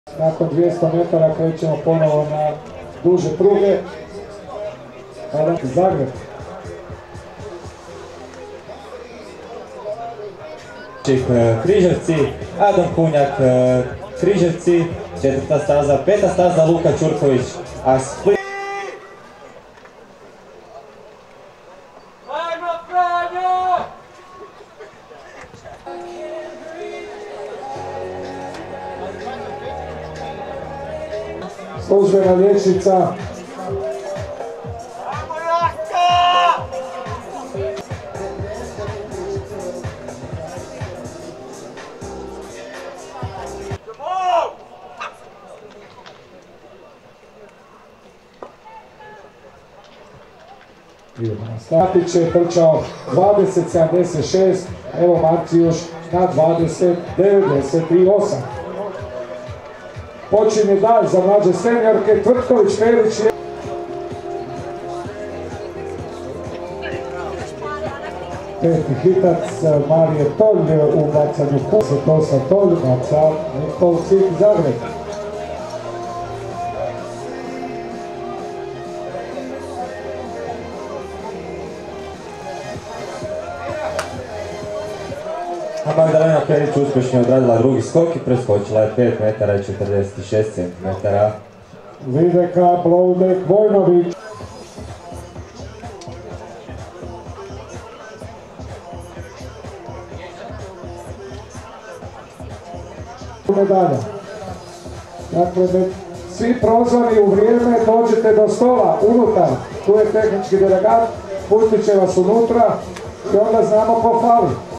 Nakon 200 metara krećemo ponovo na duže pruge. Zagreb. Križevci, Adam Kunjak, Križevci, 4. staza, 5. staza Luka Ćurković, a Split. Službena liječnica. Statić je trčao 20.76, evo Marcijuš na 20.98. Počinje dalj za mlađe seniorke, Tvrtković Perić je... Peti hitac Marije Tolj u bacanju kusa, Tosa Tolj, baca Nikol Cik Zagreb. A Magdalena Perić uspješno je odradila drugi skok i preskočila je 5 metara i 46 centimetara. Videka Bloudek Vojnović. Medalja. Dakle, svi prozvani u vrijeme dođete do stola, unutar. Tu je tehnički delegat, pustit će vas unutra i onda znamo ko fali.